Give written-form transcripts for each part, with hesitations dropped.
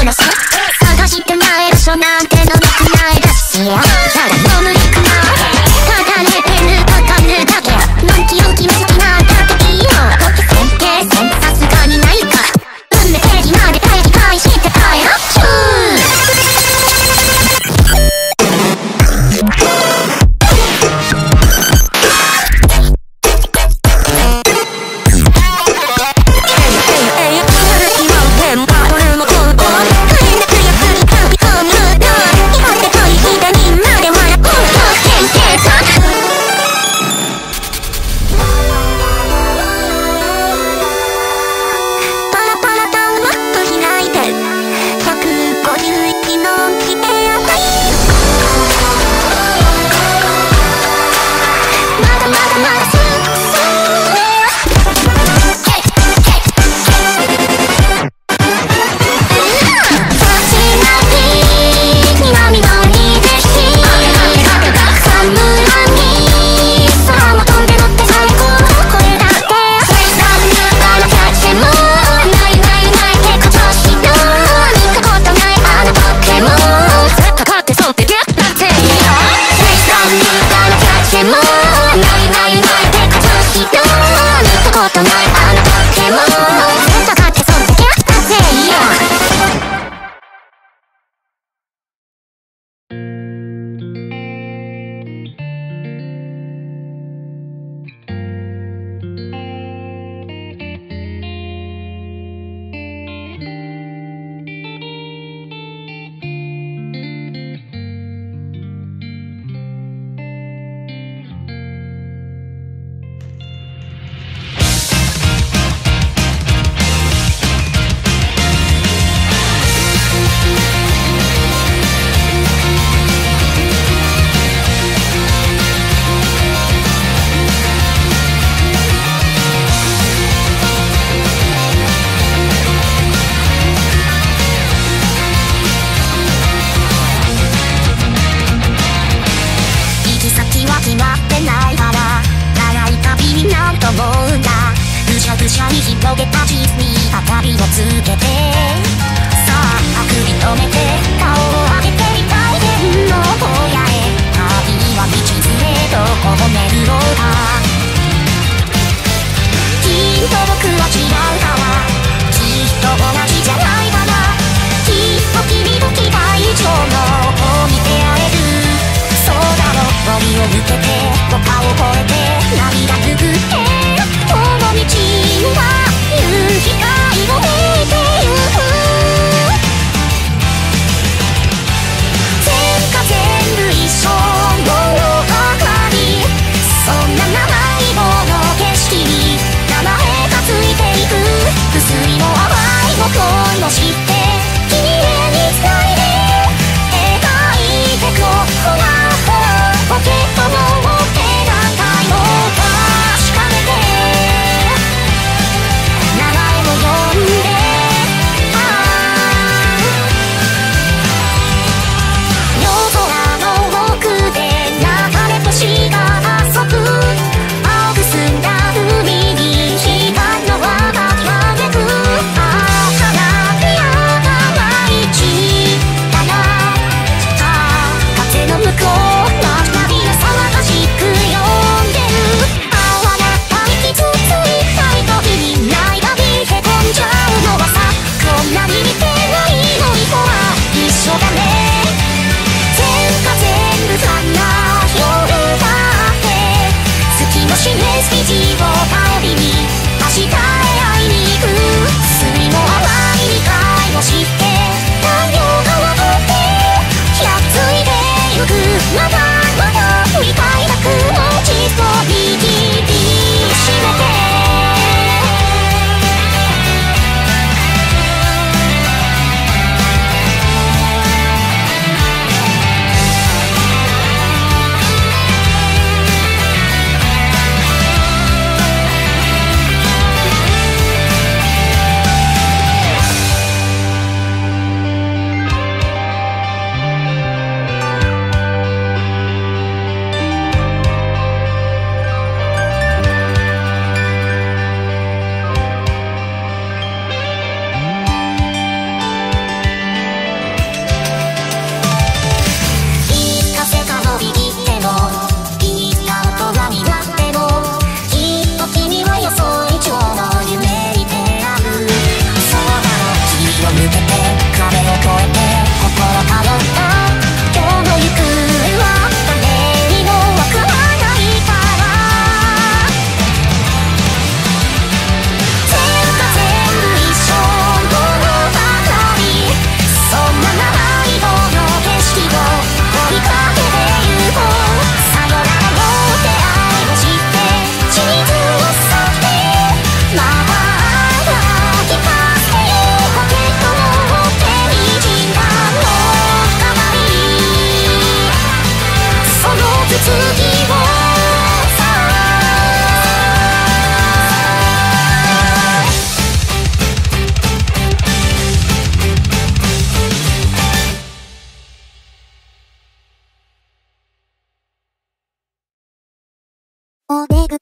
話探してない場所なんてのなくないだし、ただの無理かな。書かれてる書かれるだけ、のんきを決め好きなんだっていいよ。決定戦さすがにないか。運命定義まで定義返して帰ろう。 道は夕日が色めいて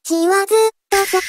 ちはずっと先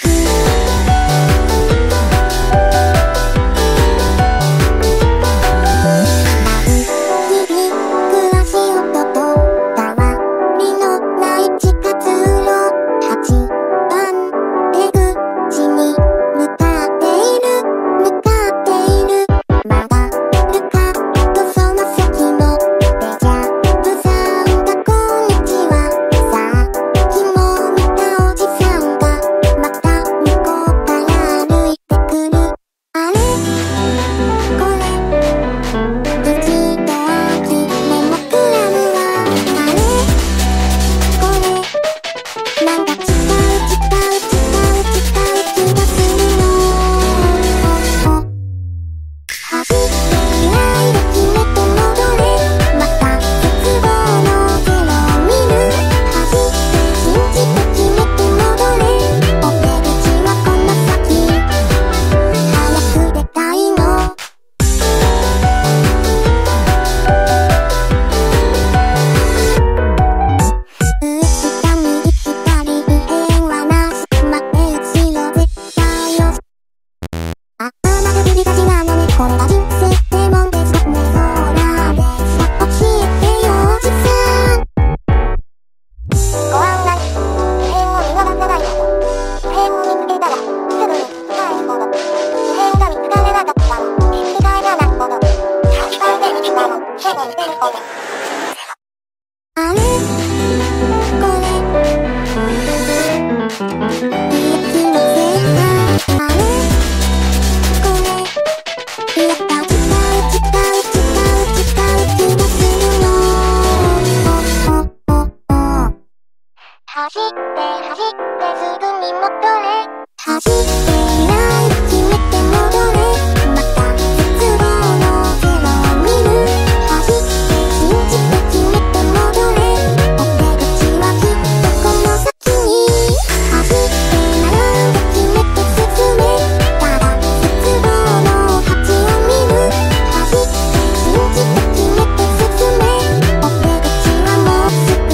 走ってすぐに戻れ走っていない決めて戻れまた絶望のゼロを見る走って信じて決めて戻れお出口はきっとこの先に走って並んで決めて進めただ絶望の鉢を見る走って信じて決めて進めお出口はもうすぐ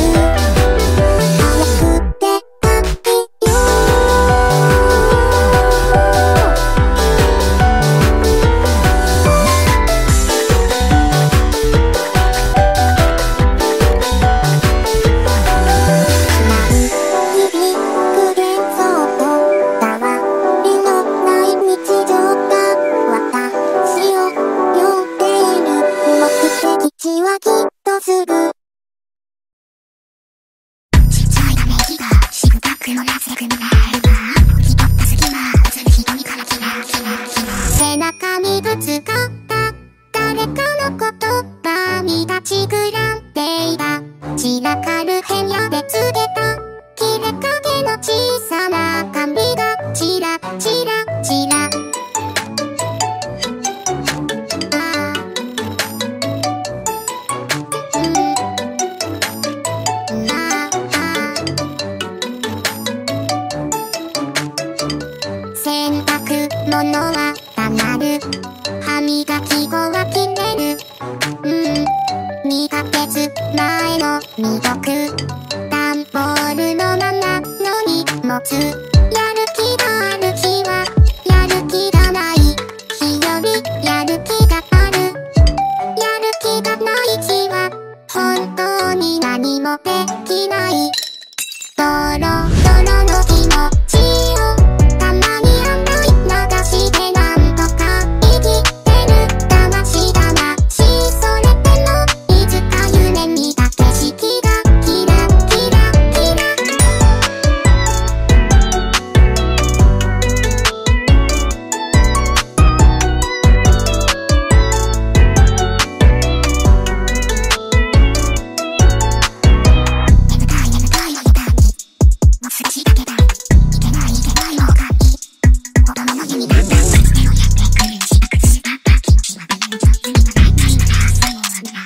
背中にぶつかった誰かの言葉に立ちくらんでいた散らかる部屋で告げた切れ影の小さな髪がチラチラチラ洗濯物はたまる歯磨き粉は切れる2ヶ月前の未読段ボールのままの荷物やる気がある日はやる気がない日よりやる気があるやる気がない日は本当に何もできないドロドロの気持ちをたまに流してなんとか生きてる魂それでもいつか夢見た景色がキラキラキラ眠たいの予感にもう少しだけだいけないの予感に子供の夢だった目をやってくるしばくすばった気持ちはベンチャーにはないないなら最後はな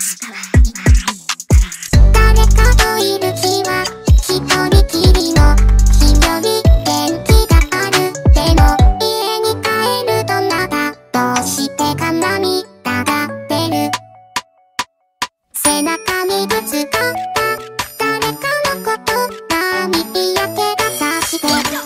誰かといる日は一人きりの日より元気があるでも家に帰るとまだどうしてか涙が出る背中にぶつかった誰かの言葉に嫌気がさして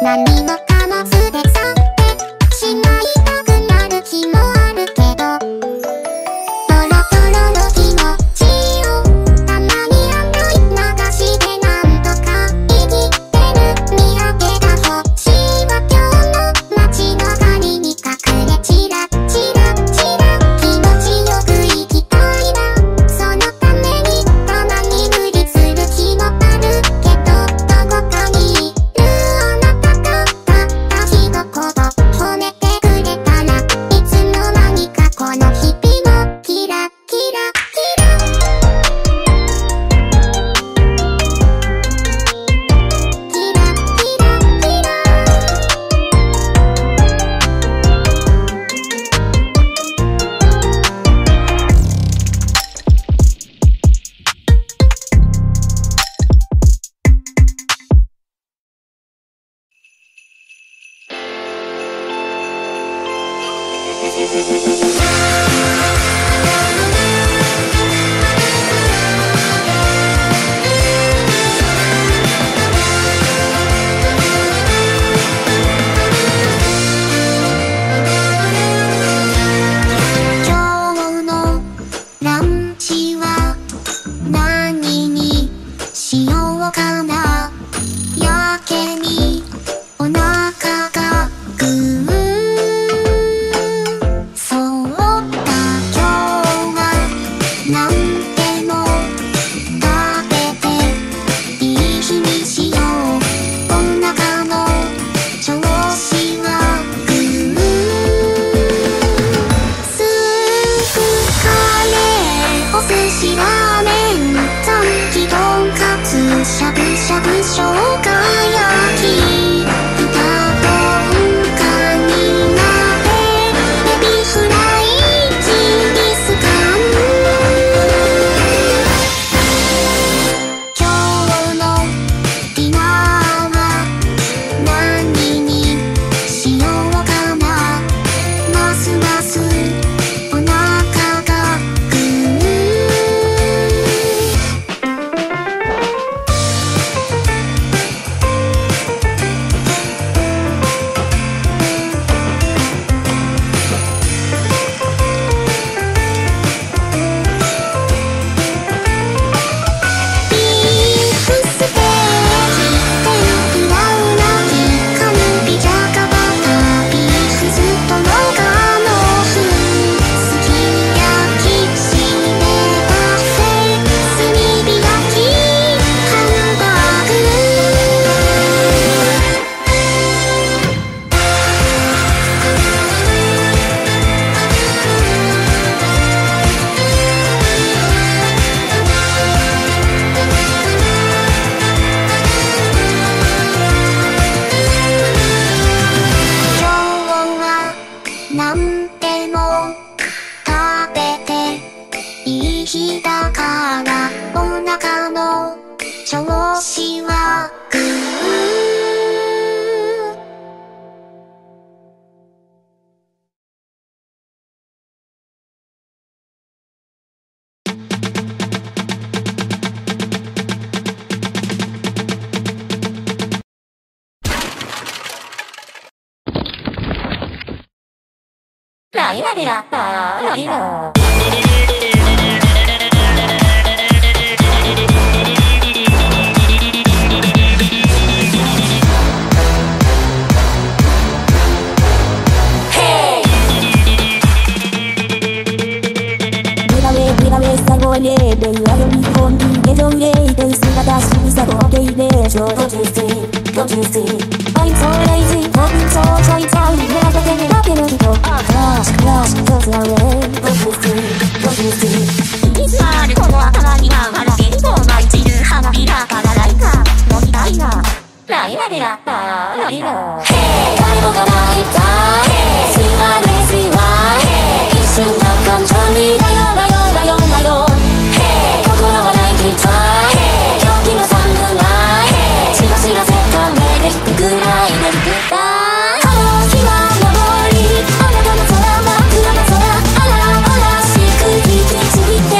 何もかも捨て去ってしまいたくなる日もあるけど、トロトロの気持ちをたまに洗い流してなんとか生きてる。見上げた星は今日の街の針に隠れチラチラチラ気持ちよく生きたいな。そのためにたまに無理する日もあるけど、どこかにいるあなたがたった一言褒めてくれたら、いつの間にかこの日々もキラキラキラキラキラキラ。今日のランチは何にしようかな。やけにお腹がグー。そうだ、今日はなんでも食べていい日にしよう。お腹の調子はグー。スープカレーお寿司ラーメン残機とんかつしゃぶしゃぶ生姜焼き豚とんかに鍋エビフライジンギスカン。今日のディナーは何にしようかな。ますますお腹がグー。ビーフステーキ天ぷらうなぎカルビじゃがバタービーフストロガノフすき焼きしめパフェ炭火焼きハンバーグ。今日はなんでも食べていい日だからお腹の調子はグー。ライラリラッターラリラー。 最後へレーベルは読み込んで現状レイベル姿しぐさと受け入れ上 Don't you see, don't you see I'm so lazy, I'm so shy time 目がけて目がける人 Crash, crash, goes away Don't you see, don't you see いつまでこの頭には笑けると舞い散る花びらからライカー飲みたいな。ライラリラッターラリラー。 誰もが泣いた Sweet one, sweet one 一瞬の感情にだよだよだよだよ心は泣いていた狂気のサムライ血走らせた目で引くぐらいで引くたこの日は昇りあなたの空真っ暗な空あらあらしく引き継ぎて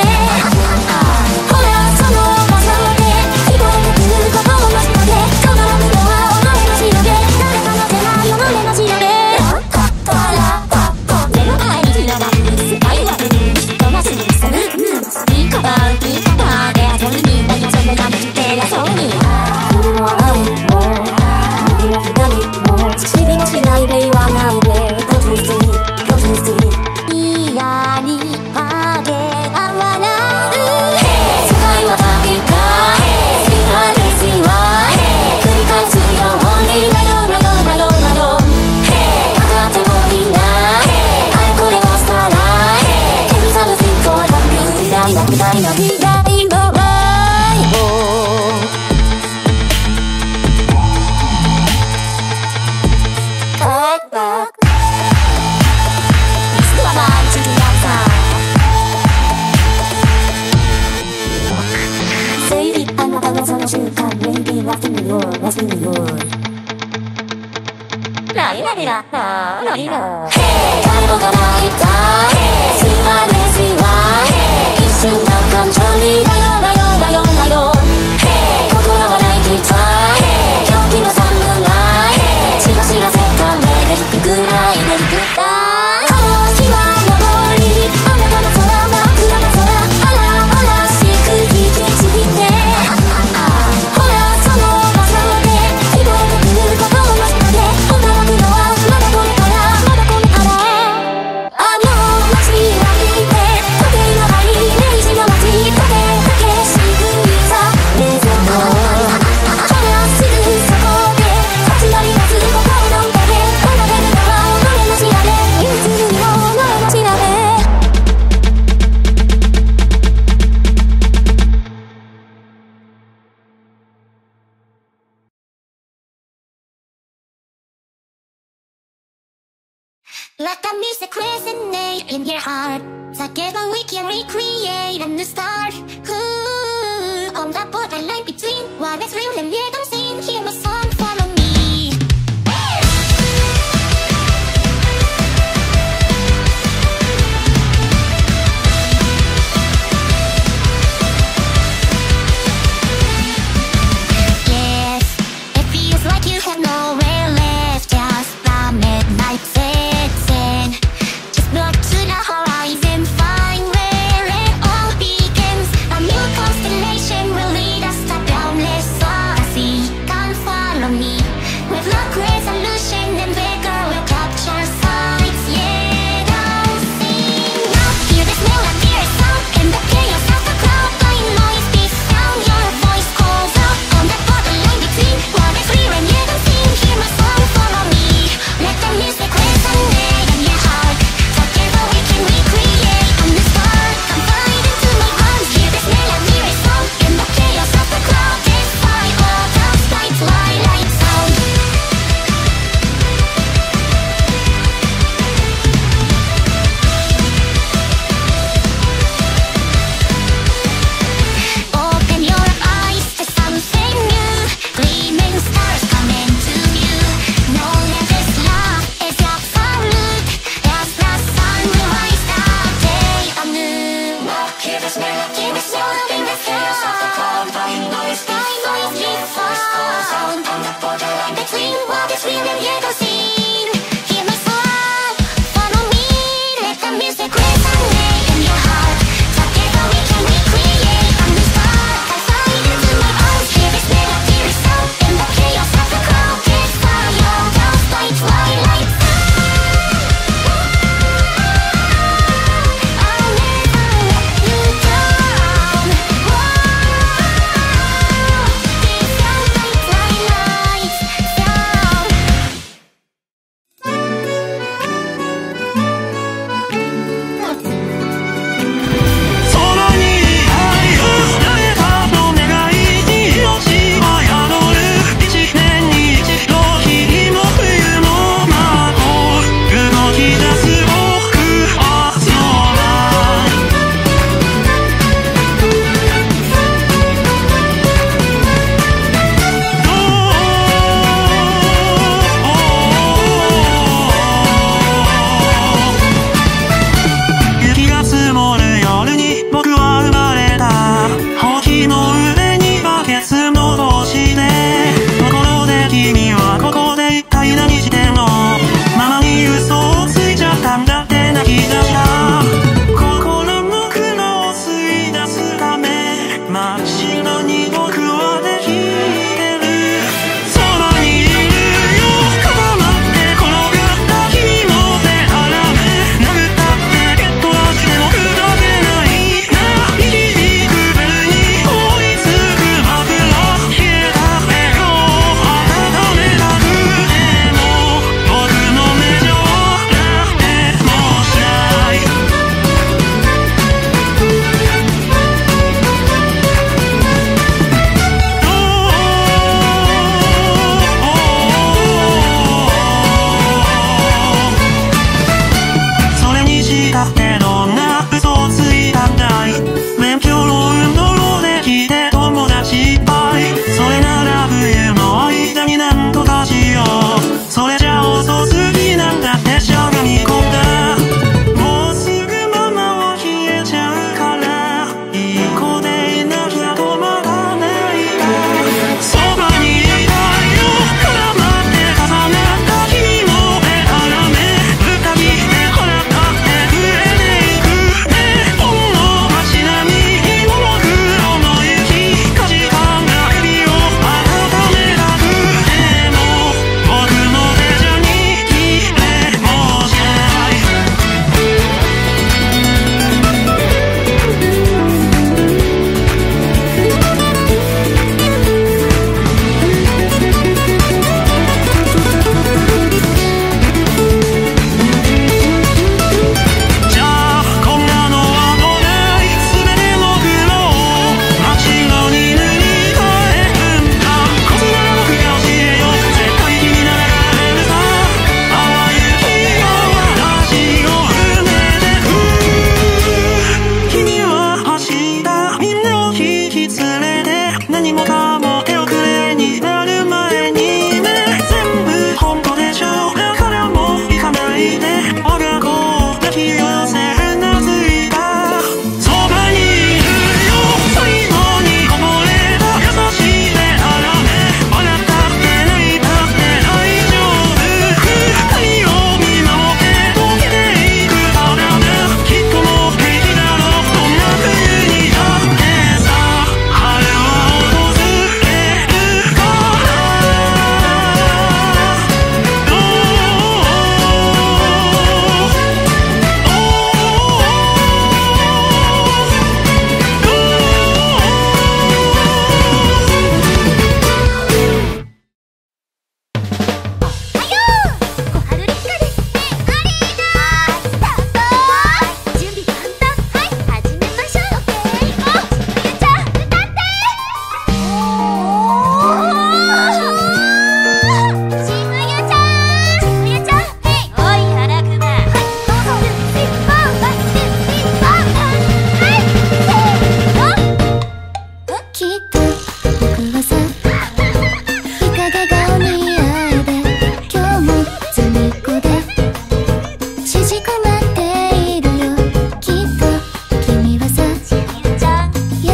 の未来の愛をあなたのその瞬間 Maybe nothing more, nothing more ライラリララリラ誰もが泣いた吸われ吸われ一瞬の感情にだよだよだよだよ心が泣いていた狂気の侍血が知らせた目で引くぐらいで引くた日は昇りあなたの空は暗な空あらあらしく引き継いでほらその場所で希望が来ることを待つだけ驚くのはまだこれからまだこれからあの街は見て時計の針明治の街だけだけしぐさ冷蔵庫ほらすぐそこで立ち寄り立つ心の中で奏でるのは俺の調べ唯一無二の俺の調べ Let the music resonate in your heart. Together we can recreate a new start. Ooh, on that borderline between what is real and yet unseen. Hear my song, follow me. Yes, it feels like you have nowhere left. Just the midnight sets in. Just look to the horizon, find where it all begins. A new constellation will lead us to boundless odyssey. Come follow me. With luck, resolution and vigor, we'll capture sights yet unseen. Now hear this melodious sound in the chaos of the crowd. Blind noise, this sound, your voice calls out on the borderline between what is real and yet unseen. Hear my song, follow me. Let the music resonate in your heart. Together we can recreate a new start. Confide into my arms. Hear this melodious sound in the chaos of the crowd. Defy all doubts, light, twilight sound. Open your eyes to something new. Gleaming stars coming to view. Know that this love is absolute. As the sun will rise that day anew. Hear this melody, this melody, this chaos of the cloud. Blind noise, this sound on the borderline between what is real and yet unseen. Hear my song, follow me. Let the music resonate in your heart. Together we can recreate a new start. Confide into my arms. Hear this melody, this sound in the chaos of the crowd. Defy all doubts, light, twilight sound. I'll never let you down. Whoa, this sound, light, twilight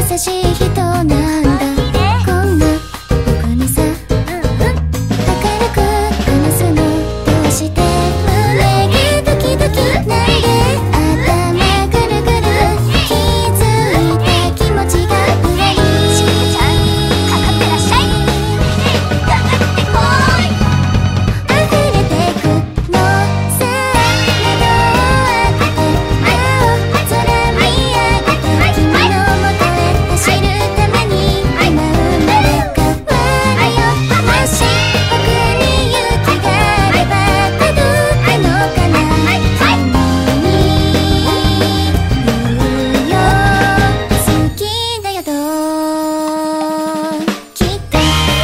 優しい人なんだ。こんな僕にさ明るく話すのどうして？胸がドキドキなんで頭ぐるぐる気づいて気持ちがぶらり。しずちゃんかかってらっしゃい。かかってこい。溢れてくのさ窓を開けて青空見上げて君のもとへ走るために今生まれ変わるよ。もし僕に勇気があれば届くのかな。君に言うよ好きだよときっと。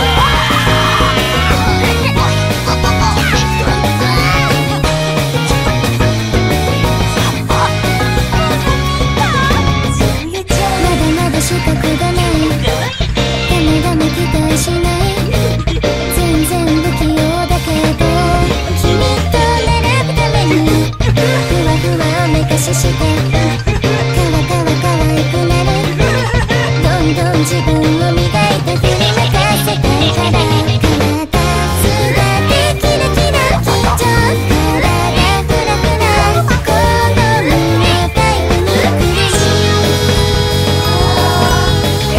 まだまだ資格がない。ダメダメ期待しない。全然不器用だけど君と並ぶためにふわふわおめかしして可愛くなる。どんどん自分を磨いて振り向かせたいから。体すだってキラキラ緊張体フラフラこの胸タイプに苦しい。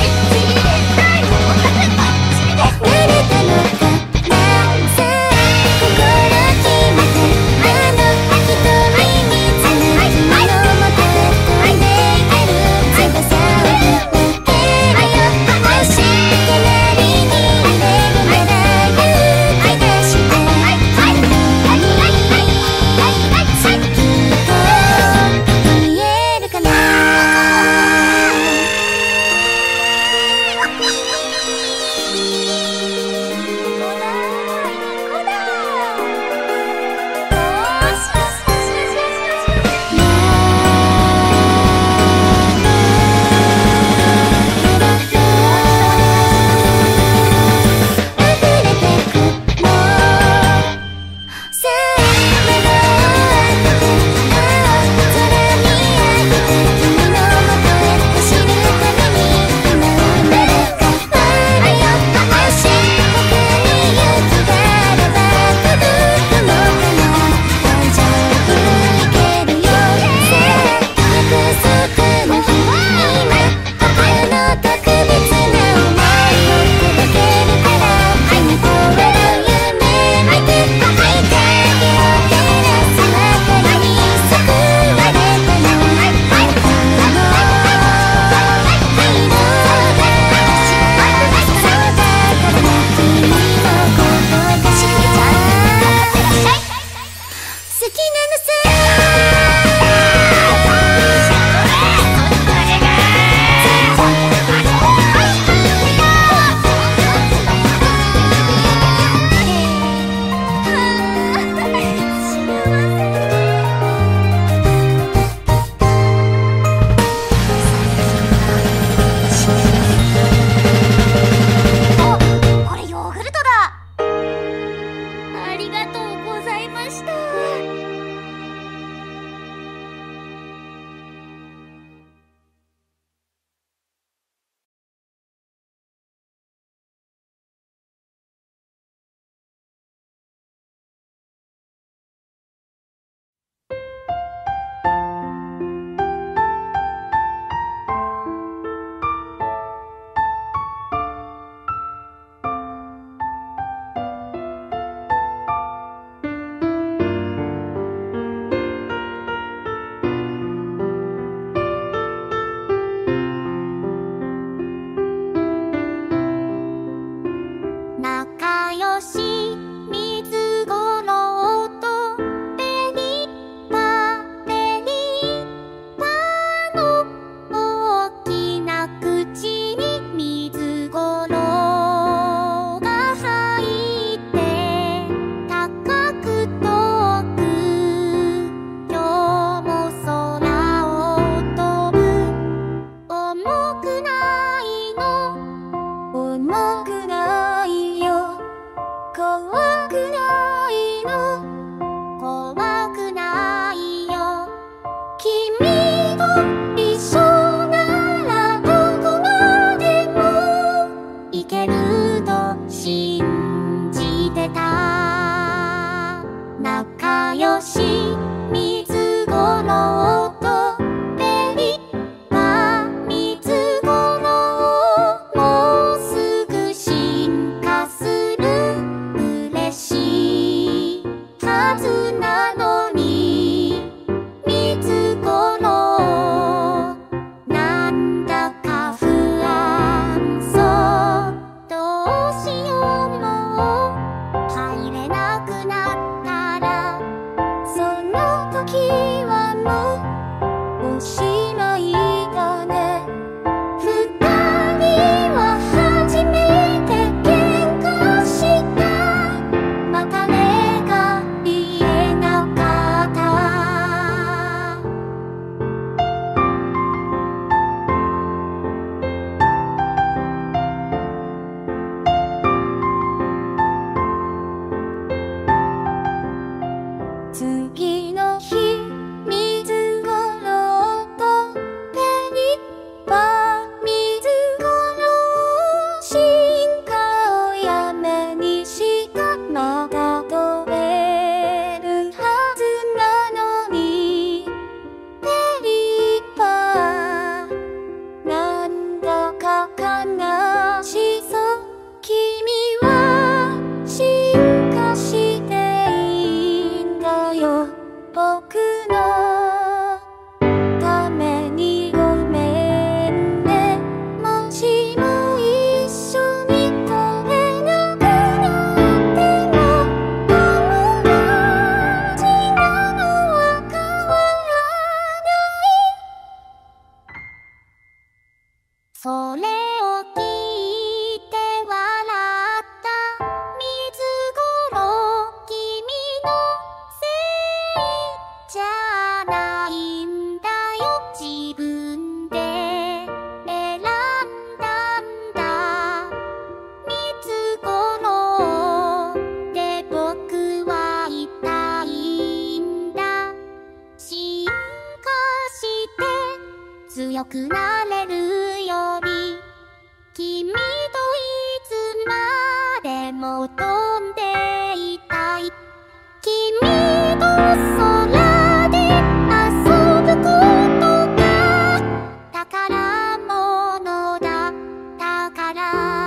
それを聞いて笑った水頃、君のせいじゃないんだよ、自分で選んだんだ。水頃で僕は痛いんだ。進化して強くなれるより、君といつまでも飛んでいたい。君と空で遊ぶことが宝物だから。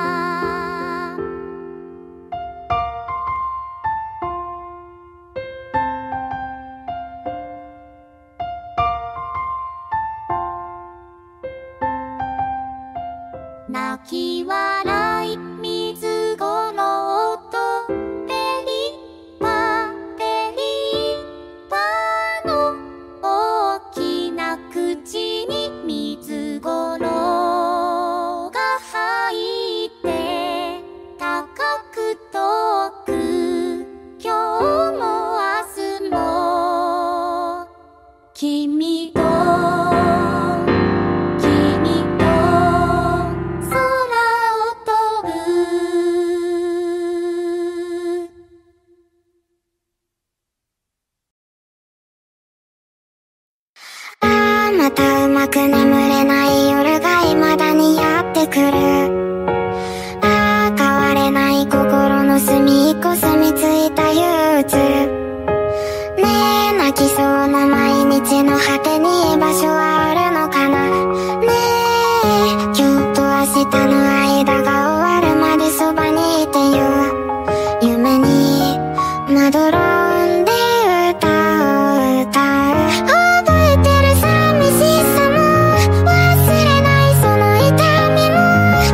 泣き笑い水五郎とペリパペリパの大きな口に水五郎が入って高く遠く、今日も明日も君とまたうまく眠れない夜が未だにやってくる。変われない心の隅っこ住み着いた憂鬱。ねえ泣きそうな毎日の果てに居場所はあるのかな。ねえ今日と明日の間が終わるまでそばにいてよ。夢にまどろんで歌を歌う。覚えてる寂しさも忘れないその痛みも、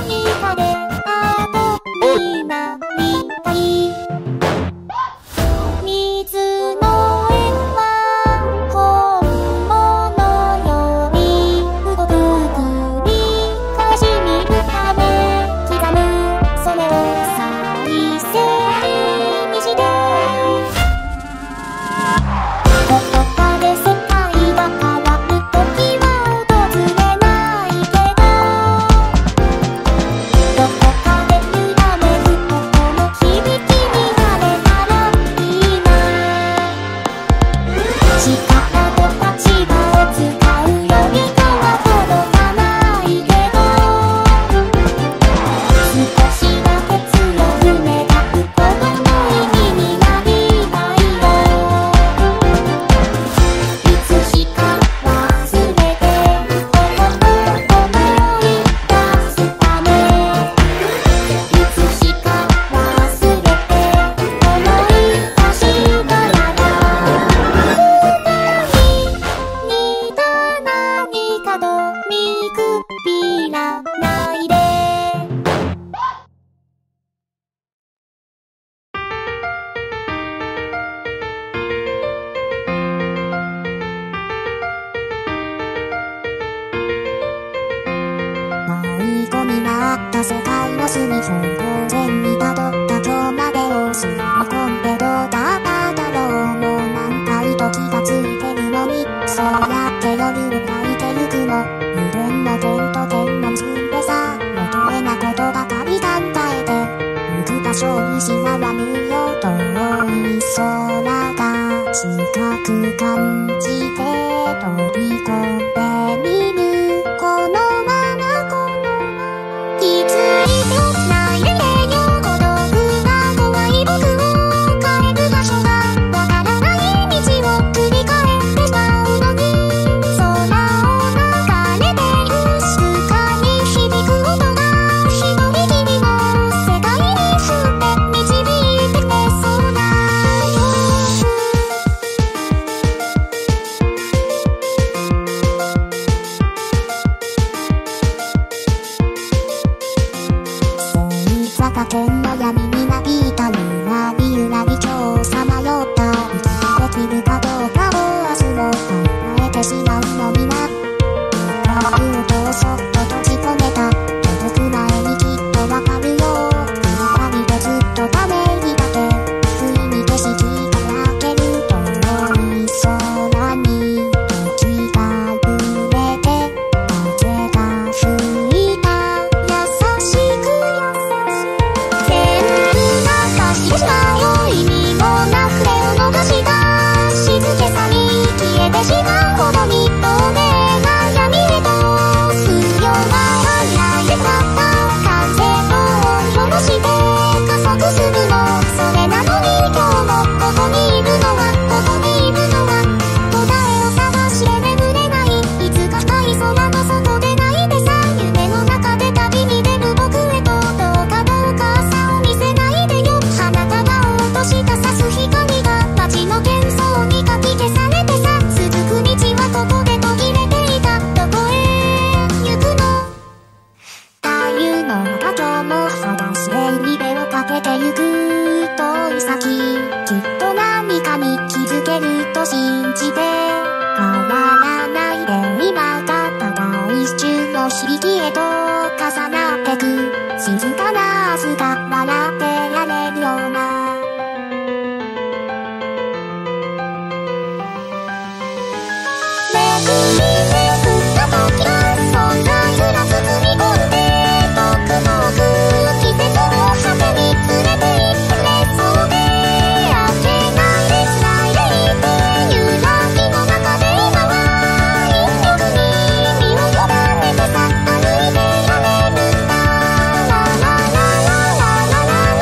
世界の隅標高前にたどった今日までを吸い込んでどうだっただろう。もう何回と気がついてるのに、そうやって夜を描いてゆくの。無限の点と点の結んでさ、元へなことばかり考えて行く場所を失わぬよ。遠い空が近く感じて飛び込んでみる。このまま気づいてないでよ。孤独が怖い僕を帰る場所がわからない道を繰り返ってしまうのに、空を流れて静かに響く音が一人きりの世界にすって導いてくれそうだよ。坂県の闇になびいたゆらりゆらり今日さまよった生きてできるかどうかを明日も考えてしまうのにな。言うとそっと閉じ込めた届く前にきっとわかるよ。暗がりでずっとためにだけ不意に景色が焼ける。遠い空に時が揺れて風が吹いた優しくしまう意味もなく手を逃した静けさに消えてしまうほどに透明な闇へと吸うような愛でたった風を下ろして加速するの。それなのに今日もここにいるのはここにいるのは答えを探して眠れない。いつか深い空の外で泣いてさ夢の中で旅に出る僕へとどうか朝を見せないでよ。花束を落としたさす光が街の喧騒にかき消されてさ続く道はここで途切れていた。どこへ行くの太陽の中今日も探してリベをかけてゆく。遠い先きっと何かに気づけると信じて変わらないで今がただ一瞬の響きへと重なってく。静かな明日が笑ってやれるようなめくりめくった時はそんなゆら包み込んで遠く遠く季節の果てに連れて行ってくれそうであっけないでつないでいて揺らぎの中で今は引力に身を委ねてさ歩いてやれるんだ。ララララララララ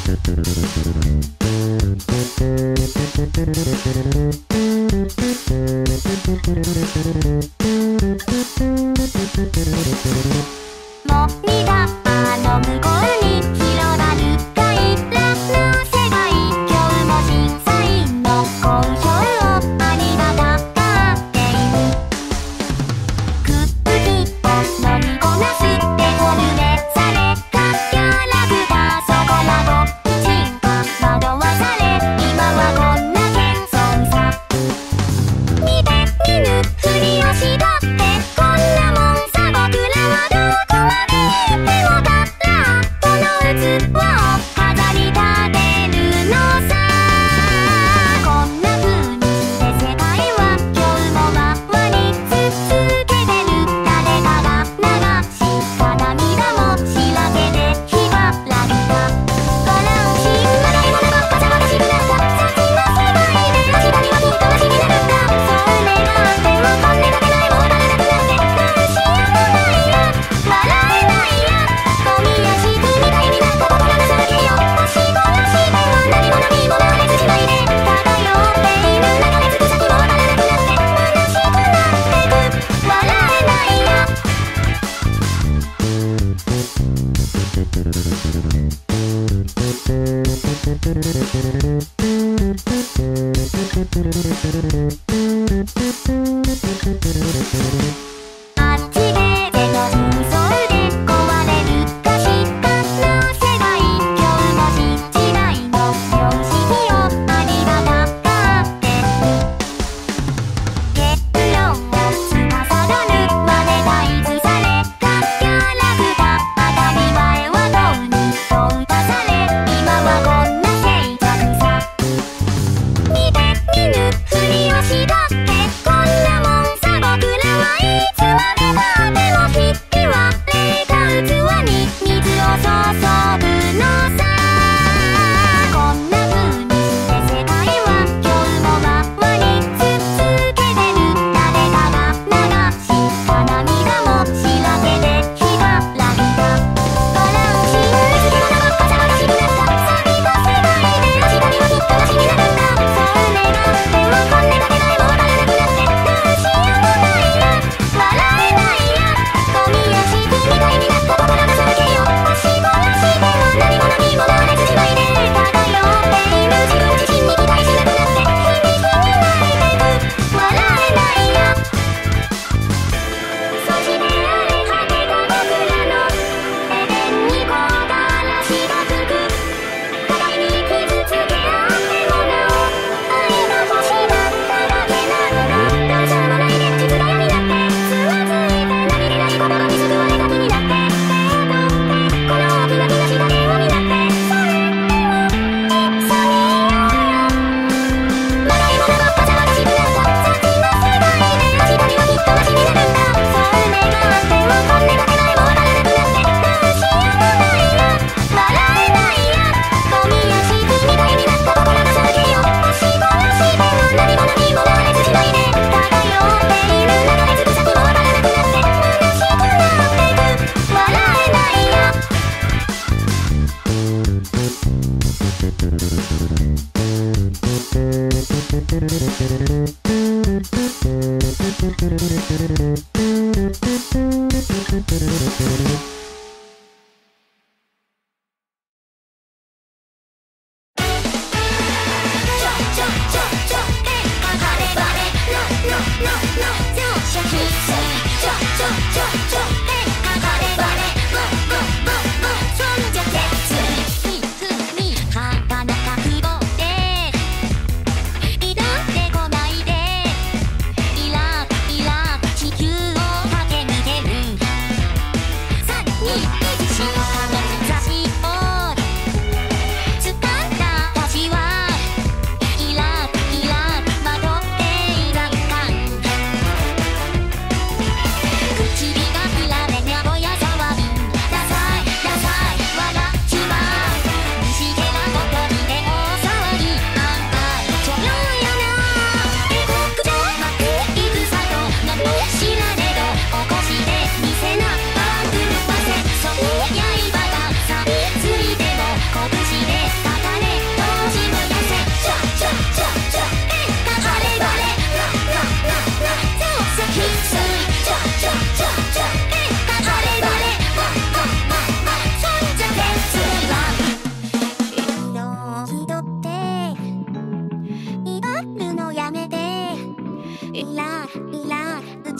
「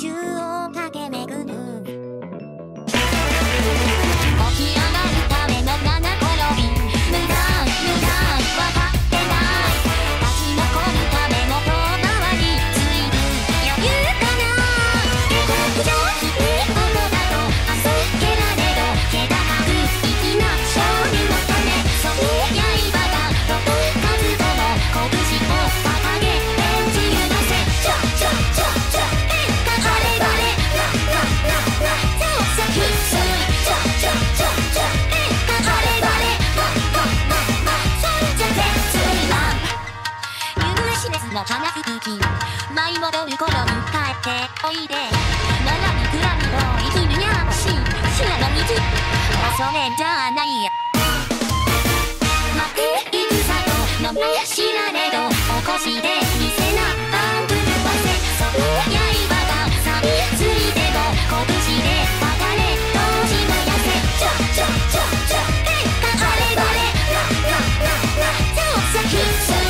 宙を駆け巡る。 起き上がるための七転び、無駄わかってない。立ち残るための遠回り、ついる余裕かな。下克上に音だと焦けられど、気高く粋な勝利のため、その刃がどこかずとも拳を掲げ演じるのせ。ちょあればれ手を先すい。の花吹雪舞い戻る頃に帰っておいで。並びくらみを生きるやし視野の水恐れじゃないや。待っているさと名前知られど起こしで見せな番狂わせ。その刃が錆びついても拳で当たれ同時の痩せ。あればれ手を先すい。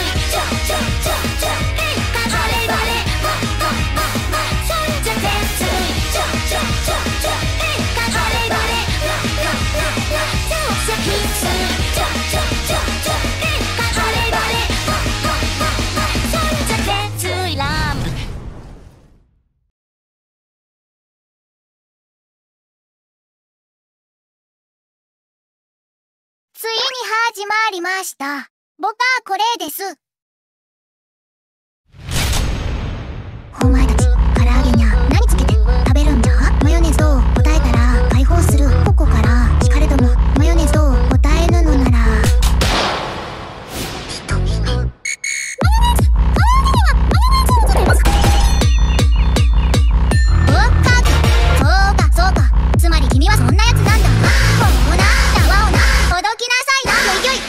ついに始まりました。僕はこれです。お前たち、唐揚げにゃ何つけて食べるんじゃ？マヨネーズと答えたら解放する。ここから聞かれどもマヨネーズと答えるのなら瞳にマヨネーズ、唐揚げにはマヨネーズをつけます。そうか、つまり君はそんなやつなんだ。ほうなんだわおな、ほどきなさいな。よいよい。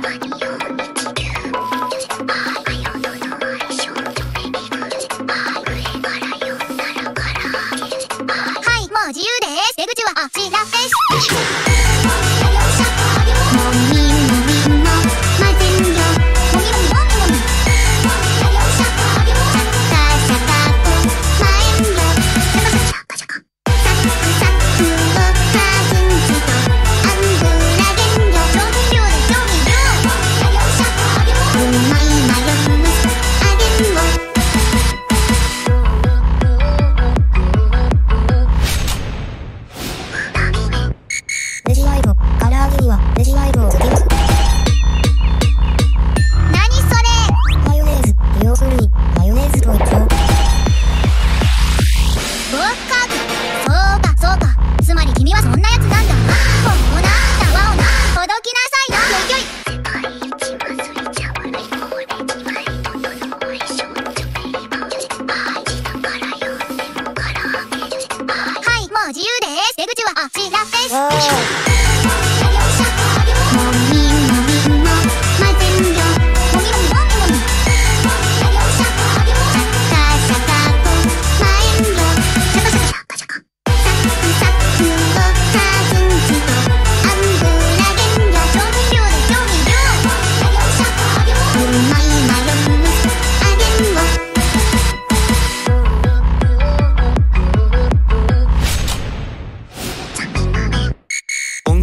はい、もう自由です。出口はあちらです。もみもみも混ぜんよ。もみもみもみもみ。シャカシャカと前んよ。シャカシャカシャカ。サクサクをかずんじとアングラゲンよ。調味料で調味料。うまいマヨネーズあげんを。ネジワイド、唐揚げにはネジワイドをつけます。何それ？マヨネーズ、要するにマヨネーズと一緒。そうか、つまり君はそんなやつなんだ。ほうなんだわおな、ほどきなさいな。よいよい。世界一まずい茶わらいこれにワイドのおいしょとめいば味だからよねも唐揚げです。はい、もう自由です。出口はあちらです。もみもみも混ぜんよ。もみもみもみもみ。シャカシャカと前んよ。シャカシャカシャカシャカ。サクをかずんじとアングラゲンよ。調味料で調味料。うまいマヨネーズあげんを。 音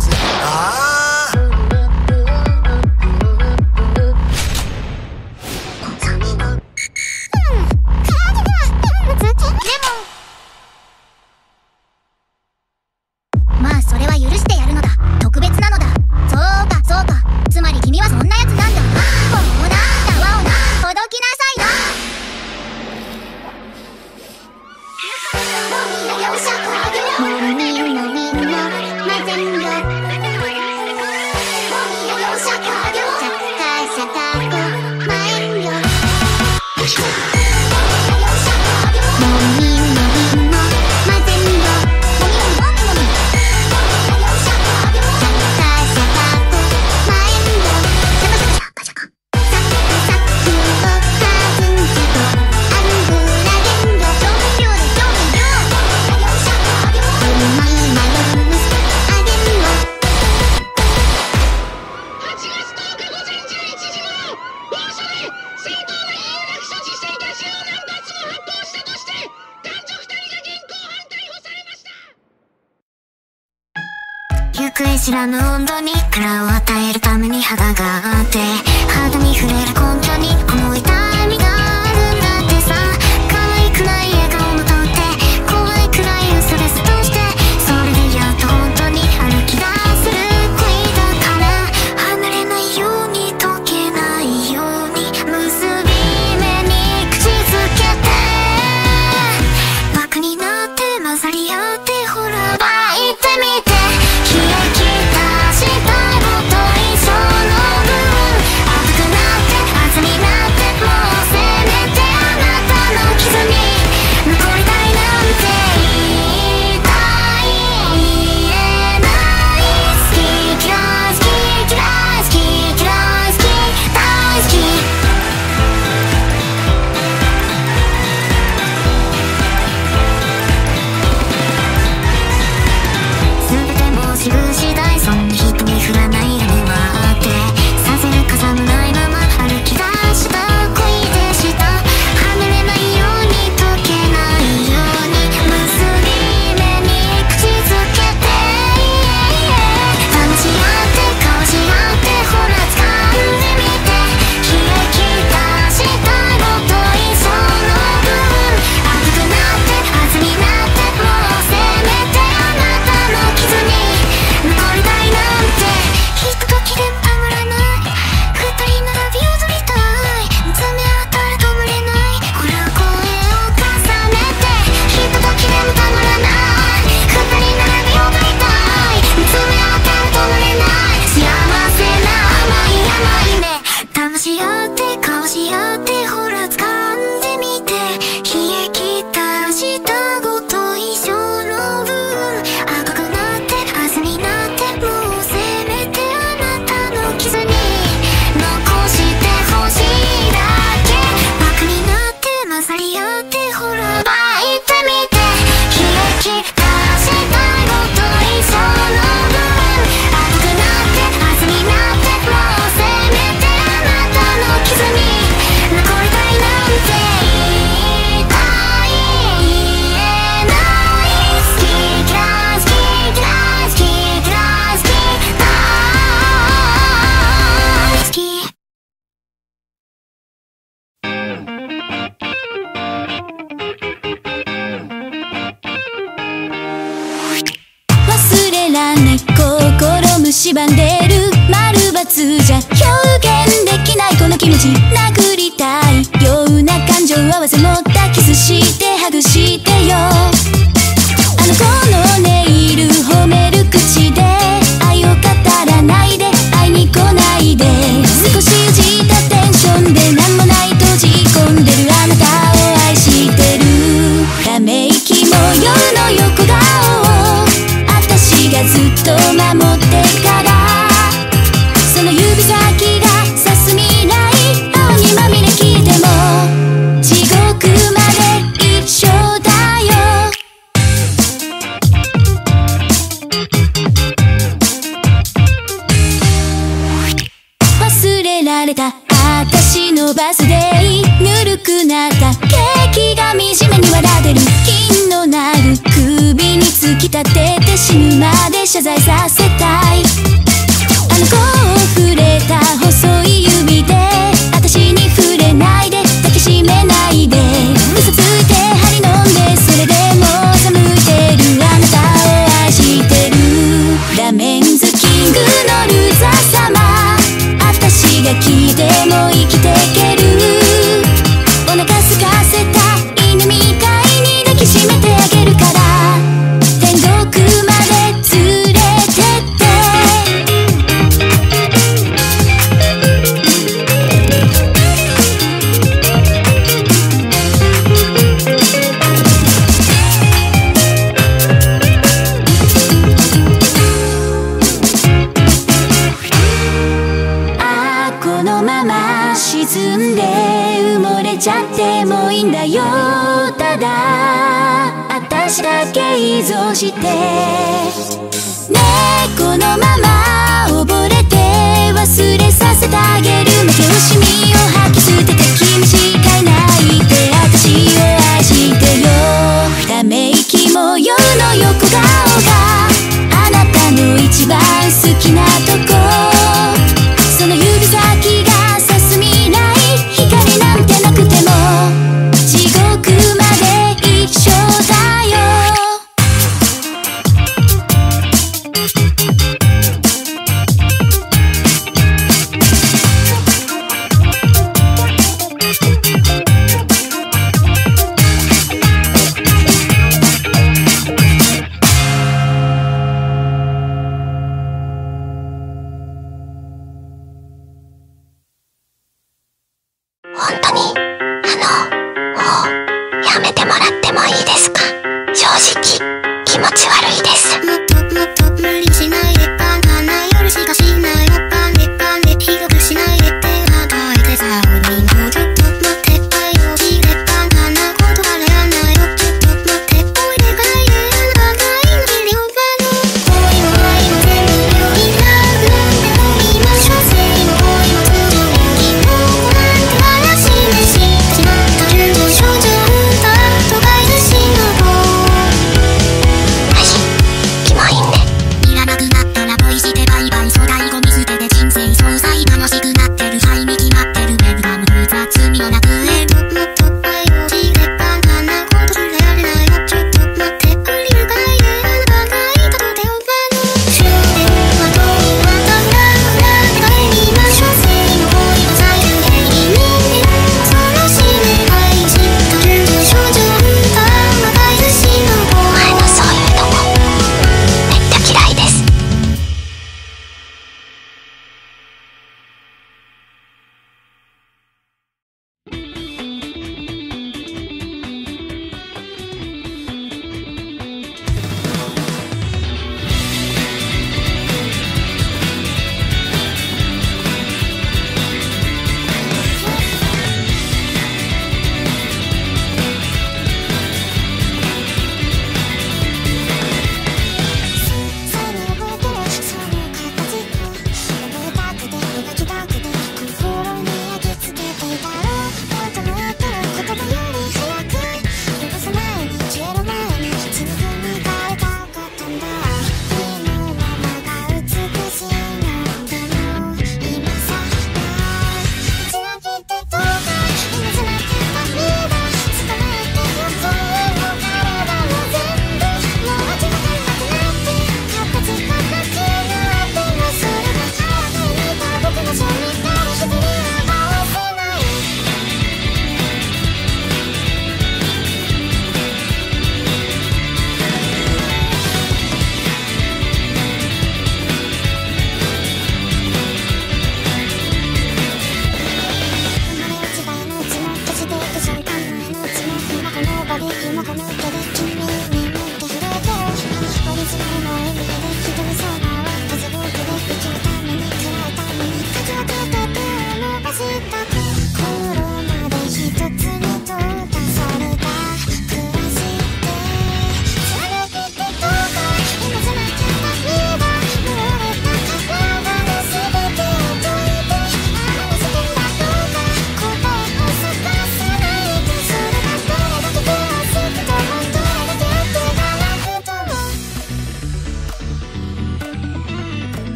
行方知らぬ温度に殻を与えるために肌があって、肌に触れる根拠にこの痛みがあるんだってさ。可愛くない笑顔もとって怖いくらい嘘ですとして、それでやっと本当に歩き出せる恋だから、離れないように溶けないように結び目に口づけて、バカになって混ざり合ってほらばいてみて、冷え切った舌ごと一緒の部分、熱くなって熱になってもうせめてあなたの傷に残りたいなんて言いたい、言えない、好き嫌い好き嫌い好き嫌い好き大好き。全てもうすぐ次第、そんな人に振らないでもあって、させる風もないまま歩き出した恋でした。離れないように溶けないように結び目に口づけて、騙し合って交し合ってほら掴んでみて、冷え切った舌ごと一緒の部分、熱くなって熱になってもうせめてあなたの傷に残りたいなんて、ひとときでもたまらない、二人並び踊りたい、見つめ合ったら止まれない、ほら声を重ねて、ひとときでもたまらない、二人並び踊りたい、見つめ合ったら止まれない、幸せな甘い甘いね、騙し合って交し合ってほら掴んでみて、冷え切った舌ごと一緒の部分、赤くなって汗になってもうせめてあなたの傷に残してほしいだけ、バカになって混ざり合ってほらばいてみて、冷え切った舌ごと一緒の部分、赤くなって汗になってもうせめてあなたの傷に残りたいなんて言いたい、言えない、好き嫌い好き嫌い好き嫌い好き大好き。 忘れらんない心蝕んでる丸×じゃ表現できないこの気持ち、殴りたいような感情合わせ持ったキスしてハグしてよ、あの子のネイル褒める口で愛を語らないで会いに来ないで、少し打ちたテンションでなんもない閉じ込んでるあなたを愛してる、ため息も夜の横顔を私がずっと守ってから、その指先がさす未来青にまみれ聞いても地獄まで一緒だよ、忘れられた私のバースデー、ぬるくなったケーキが惨めに笑ってる、金のなる首に突き立てて死ぬまで謝罪させたい、あの子を触れた細い指で私に触れないで抱きしめないで、嘘ついて張り飲んでそれでも寒いてるあなたを愛してる、ラメンズキングのルーザー様、私が来ても生きてける、お腹すかせた犬みたいに抱きしめてあげるから、天国まで連れてってこのまま沈んで埋もれちゃってもいいんだよ、ただ私だけ依存してねえ、このまま溺れて忘れさせてあげる、負け惜しみを吐き捨てて君しかいないって私を愛してよ、ため息も夜の横顔があなたの一番気持ち悪いです。